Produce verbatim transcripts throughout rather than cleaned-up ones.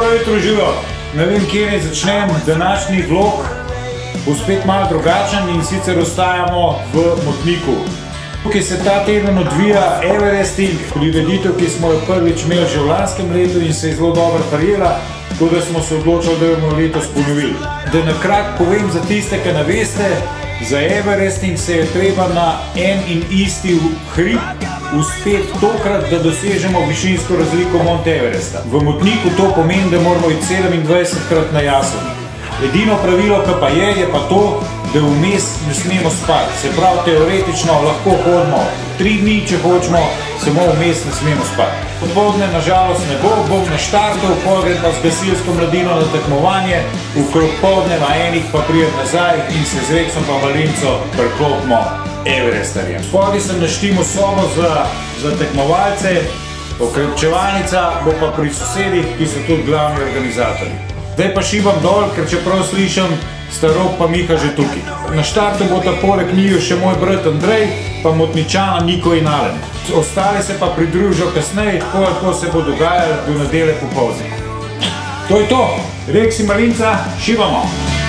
Dobro jutro, živo. Ne vem, kje ne začnem. Današnji vlog bo spet malo drugačen in sicer ostajamo v Motniku. Tukaj se ta teden odvija Everesting, prireditev, ki smo jo prvič imeli že v lanskem letu in se je zelo dobro prijela, tako da smo se odločili, da jo bomo letos ponovili. Da na kratko povem za tiste, ki ne veste, za Everesting se je treba na en in isti hrib uspeti tokrat, da dosežemo višinsko razliko Monte Everesta. V Motniku to pomeni, da moramo iti sedemindvajsetkrat na Jasoni. Edino pravilo, ki pa je, je pa to, da vmes ne smemo spati. Se pravi, teoretično lahko hodimo tri dni, če hočemo, samo vmes ne smemo spati. Popoldne nažalost ne bo, bom na štartu, pol grem pa z gasilsko mladino na tekmovanje, okrog poldne na enih pa prijet nazaj in se z Reksom pa Malinco priklopimo Everestarjem. Spodaj sem naštel sobo za, za tekmovalce, okrepčevalnica bo pa pri sosedih, ki so tudi glavni organizatorji. Zdaj pa šibam dol, ker čeprav slišam, Starok pa Miha že tukaj. Na štartu bo ta poleg njiju še moj brat Andrej, pa Motničana Niko in Alen. Ostali se pa pridružijo kasneje, tako lahko se bo dogajalo do nedelje popoldne. To je to, Reksi Malinca, šibamo!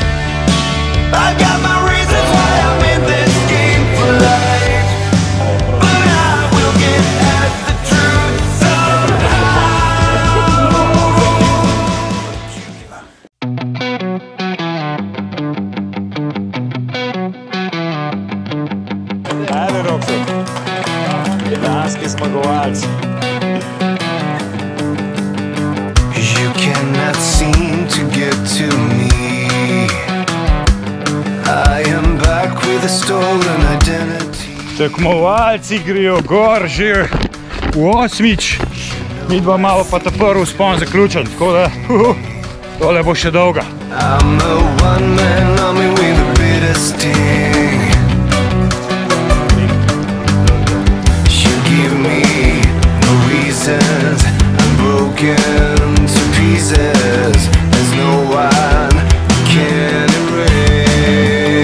Ajde, Rokso. Danski zmagovalc. You cannot seem to get to me. I am back with a stolen identity. Tekmovalci grejo gor že v osmič. Mi dva malo pa ta prvi vzpon zaključen, tako da uh, tole bo še dolga. I'm a one-man army with a bitter sting. You give me no reasons. I'm broken to pieces. There's no one who can erase.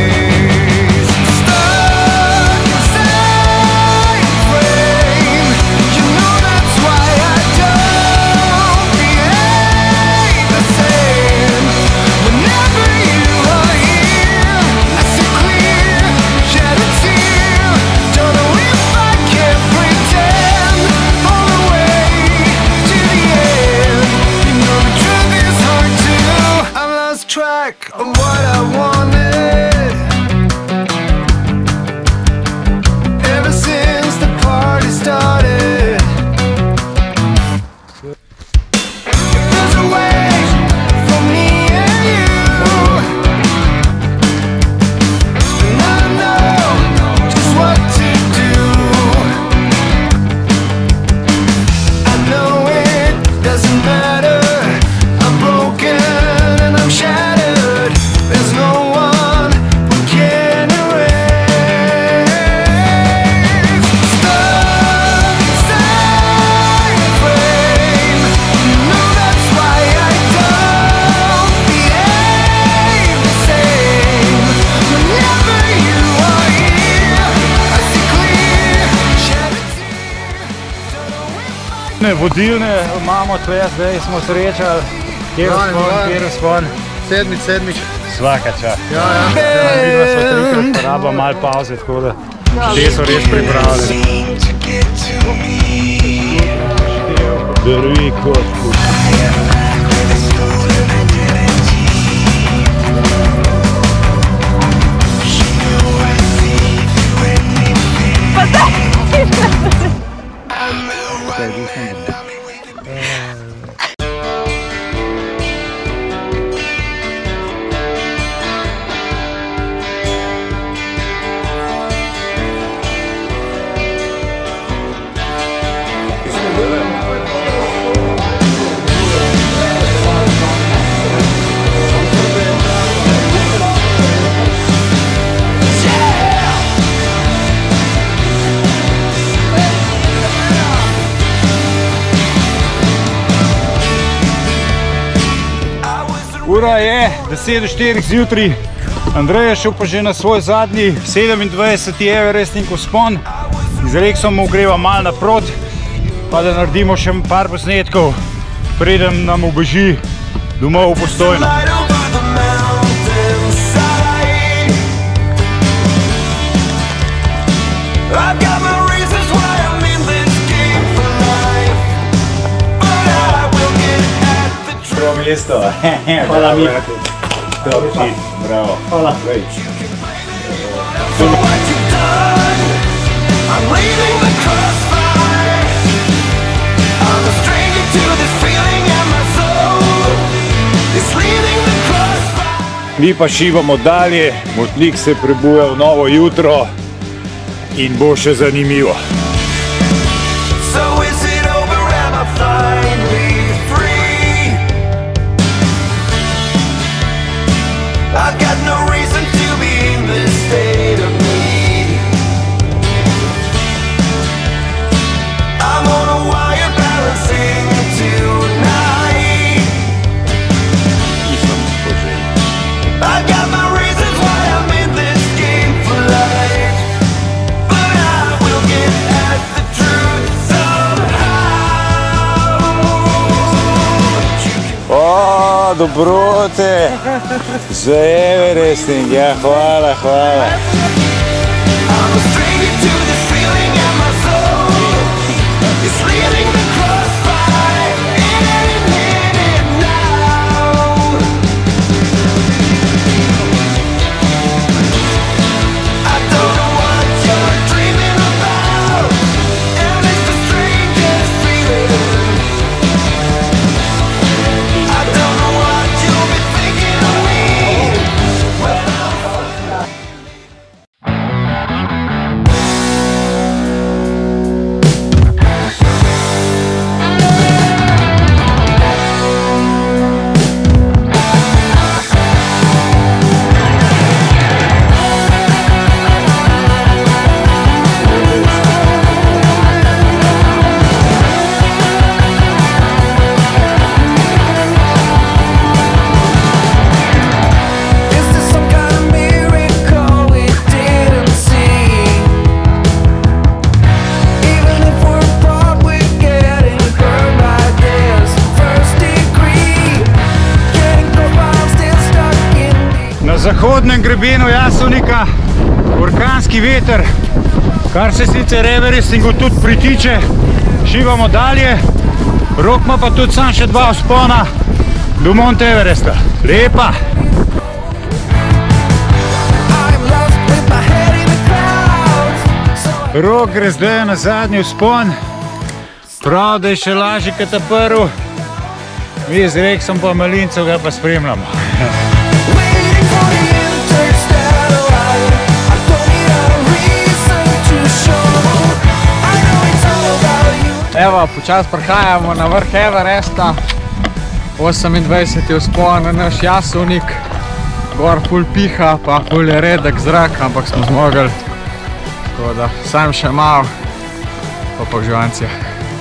Stuck inside a frame. You know that's why I don't behave the same. Whenever you are here, I see clear, shed a tear. Don't know if I can pretend. All the way to the end. You know the truth is hard to. I've lost track of what I wanted. Ever since the party started. If there's a way for me and you, then I know just what to do. I know it doesn't matter. I'm broken and I'm shattered. There's no one who can erase. Stuck inside a frame. You know that's why I don't behave the same. Whenever you are here, I see clear, shed a tear. Don't know if I. Vodilne imamo tle, zdaj smo srečali. Kjer vzpon, kjer vzpon. Sedmič, sedmič. Svaka čas. Ja, ja. Vidva sva trikrat, pa raba malo pauze, tako da te so res pripravljeni. seem to get to me. Drvi kot kup. Ura je deset do štirih zjutraj, Andrej je šel pa že na svoj zadnji sedemindvajseti Everesting vzpon. Z Reksom mu greva malo naprot, pa da naredimo še par posnetkov preden nam ubeži domov v Postojno. Light over the mountainside. I've got my reasons why I'm in this game for life, but I will get at the truth. Prvo mesto. Hvala mi. Top hit, bravo. Hvala. For what you've done, I'm leaving the crossfire. I'm a stranger to this feeling and my soul is leaving the crossfire. Mi pa šibamo dalje, Motnik se prebuja v novo jutro in bo še zanimivo. So is it over? Am I finally free? I've got no reason to be in this state of need. I'm on a wire balancing tonight. I've got my reasons why I'm in this game for life, but I will get at the truth somehow. O, dobrote, za Everesting, ja, hvala, hvala. I'm a stranger to this feeling and my soul is leaving the crossfire. In it now. I don't know what you're dreaming about, and it's the strangest feeling. I don't know what you'll be thinking of me. Is this some kind of miracle we didn't see? Even if we're apart, we're getting burned by this first degree. Getting close, but I'm still stuck in the Na zahodnem grebenu Jasovnika orkanski veter, kar se sicer Everestingu tudi pritiče. Šibamo dalje, Rok ima pa tudi sam še dva vzpona do Mount Everesta. Lepa! I'm lost with my head in the clouds. So Rok gre zdaj na zadnji vzpon, prav da je še lažji kot ta prvi. Mi z Reksom pa Malincev ga pa spremljamo. waiting for the interstellar light. I don't need a reason to show. I know it's all about you. Evo, počas prihajamo na vrh Everesta, osemindvajseti vzpon na naš Jasovnik, gor ful piha, pa ful je redek zrak, ampak smo zmogli, tako da sam še malo, pa pa živancija.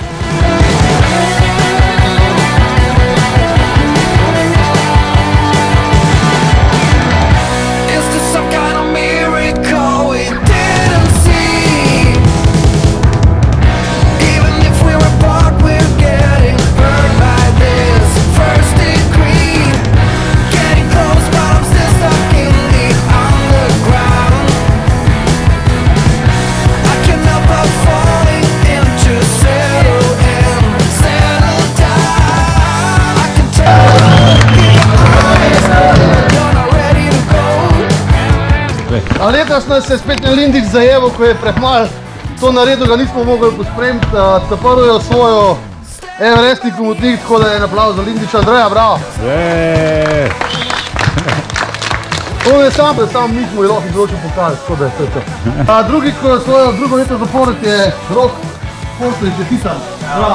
Is this some kind of miracle we didn't see? Even if we're apart, we're getting burned by this first degree. Getting close, but I'm still stuck in the underground. I can't help but falling into settle and settle down. I can tell in your eyes you're not ready to go. A letos nas je spet Lindič zajeval, ko je prehmal to naredil, ga nismo mogli pospremiti. Taprl je svojo Everesting Motnik, tako da je en aplavz za Lindiča. Andreja, bravo! Jeee! To je sam predstavljam, mi smo ji lahko izločil pokal, tako da je to to. A drugi, ko je svojo drugo leto zapored, je Rok Portlič, čestitam. Bravo!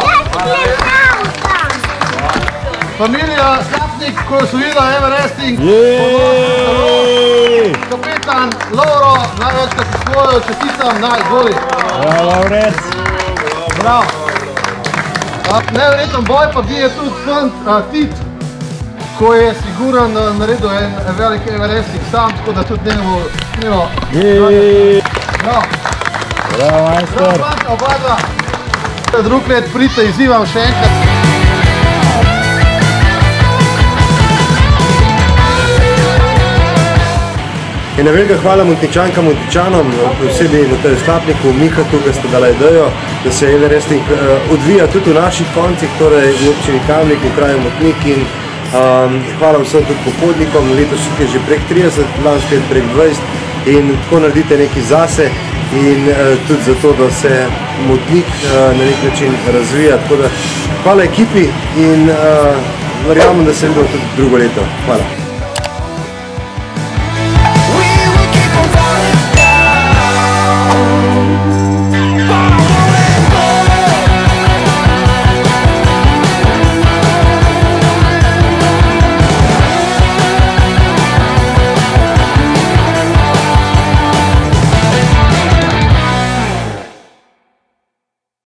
Familija Slapnik, ko je osvojila Everesting. Jeeeej! Kapetan Lovro, največkrat osvojil, čestitam, naj, goli. Hvala, Vrec! Bravo. A, Neverjeten boj pa bije tudi fant a, Tit, ko je siguran a, naredil en velik Everesting sam, tako da tudi njemu snimo. Jeeeej! Bravo. Bravo, majster! Bravo, fanta, oba dva. Drug let pridite, izzivam še enkrat. Ena velika hvala Motničankam, Motničanom, posebej Mateju Sklapniku, Mihatu, ki ste dala idejo, da se everesting odvija tudi v naših koncih, torej v občini Kamnik, v kraju Motnik in um, hvala vsem tudi pohodnikom, letos je že prek trideset, lansko let prek dvajset in tako naredite nekaj zase in uh, tudi zato, da se Motnik uh, na nek način razvija, tako da hvala ekipi in uh, verjamem, da se vidimo tudi drugo leto. Hvala.